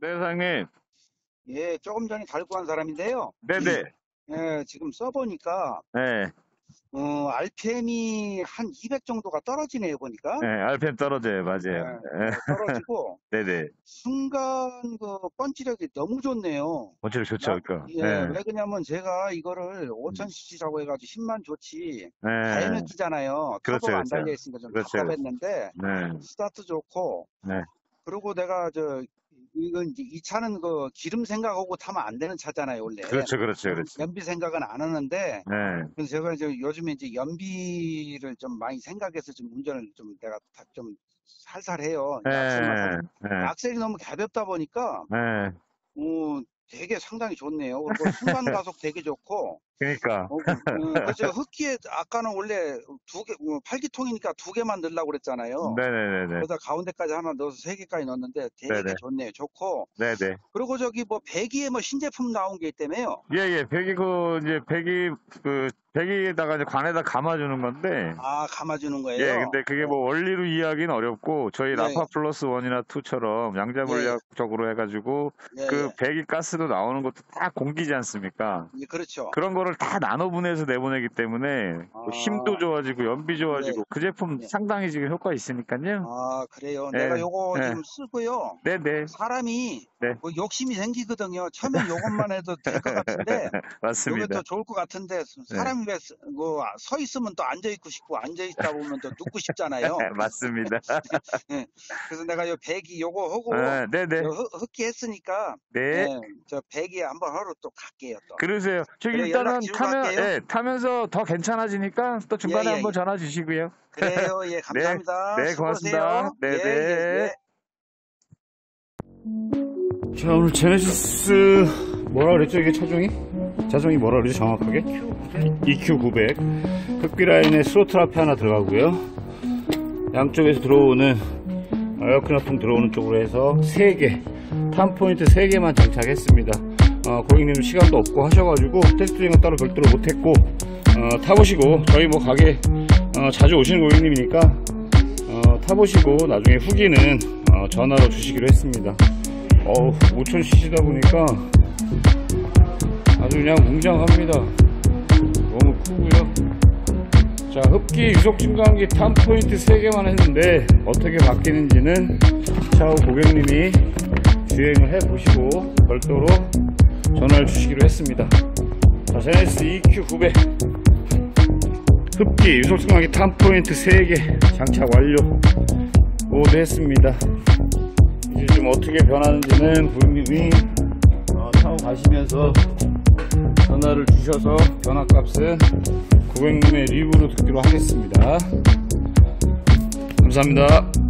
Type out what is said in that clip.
네, 사장님. 예, 조금 전에 달고 간 사람인데요. 네네. 예, 지금 써보니까, 네. RPM이 한 200 정도가 떨어지네요, 보니까. 네, 알펜 떨어져요. 예, 맞아요. 떨어지고, 네네. 순간 펀치력이 너무 좋네요. 원체력 좋죠, 그니까. 예, 네. 왜 그러냐면 제가 이거를 5000cc라고 해가지고 10만 좋지. 네. 자연을 끼잖아요. 그렇죠, 터보가 안 그렇죠. 달려있으니까 좀 그렇죠. 답답했는데, 네. 스타트 좋고, 네. 그리고 내가 이건 이제 이 차는 그 기름 생각하고 타면 안 되는 차잖아요, 원래. 그렇죠, 그렇죠, 그렇죠. 연비 생각은 안 하는데, 네. 그래서 제가 이제 요즘에 이제 연비를 좀 많이 생각해서 좀 운전을 좀 내가 좀 살살해요. 이제 악셀만 네. 네. 악셀이 너무 가볍다 보니까, 네. 되게 상당히 좋네요. 그리고 순간 가속 되게 좋고, 그니까. 그래서 흡기에 아까는 원래 두 개, 8기통이니까 두 개만 넣으려고 그랬잖아요. 네네네네. 그래서 가운데까지 하나 넣어서 세 개까지 넣었는데 되게 네네. 좋네요. 좋고. 네네. 그리고 뭐 배기에 뭐 신제품 나온 게 있다며요. 예, 배기, 배기에다가 이제 관에다 감아주는 건데, 아, 감아주는 예, 거예요. 근데 그게 뭐 원리로 이해하기는 어렵고, 저희 예, 라파 플러스 1이나 2처럼 양자 예, 예, 물리학적으로 해가지고, 예, 그 예. 배기 가스도 나오는 것도 다 공기지 않습니까? 예, 그렇죠. 그런 거를 다 나눠 분해해서 내보내기 때문에, 뭐 힘도 아, 좋아지고, 연비 예, 좋아지고, 그 제품 예. 상당히 지금 효과 있으니까요. 아, 그래요. 내가 예, 요거 예, 지금 쓰고요. 네네, 사람이 네. 뭐 욕심이 생기거든요. 처음엔 요것만 해도 될 것 같은데, 요게 맞습니다. 더 좋을 것 같은데, 네, 사람이 서 있으면 또 앉아 있고 싶고, 앉아 있다 보면 또 눕고 싶잖아요. 맞습니다. 예. 그래서 내가 요 배기 요거 하고, 아, 네네, 흡기 했으니까, 네. 예, 저 배기 한번 하러 또 갈게요, 또. 그러세요. 저기 그래, 연락 일단은 주고 갈게요. 타면서 더 괜찮아지니까 또 예, 중간에 예, 한번 예. 전화 주시고요. 그래요, 예, 네, 감사합니다. 네, 고맙습니다. 수고하세요. 네, 예, 예, 네. 예. 자, 오늘 제네시스 뭐라 그랬죠? 이게 자종이 뭐라 그러죠? 정확하게? EQ900 흡기 라인에 스로틀 앞에 하나 들어가고요. 양쪽에서 들어오는 에어컨 화풍 들어오는 쪽으로 해서 3개 탐포인트 3개만 장착했습니다. 고객님 시간도 없고 하셔가지고 테스트 중은 따로 별도로 못했고, 타보시고 저희 뭐 가게 자주 오시는 고객님이니까 타보시고 나중에 후기는 전화로 주시기로 했습니다. 5000cc다 보니까 아주 그냥 웅장합니다. 너무 크고요. 자, 흡기 유속 증강기 탐포인트 3개만 했는데 어떻게 바뀌는지는 차후 고객님이 주행을 해보시고 별도로 전화를 주시기로 했습니다. 자, 제네시스 EQ900 흡기 유속 증강기 탐포인트 3개 장착 완료 모두 했습니다. 이제 좀 어떻게 변하는지는 고객님이 타고 가시면서 전화를 주셔서 변화값은 고객님의 리뷰로 듣기로 하겠습니다. 감사합니다.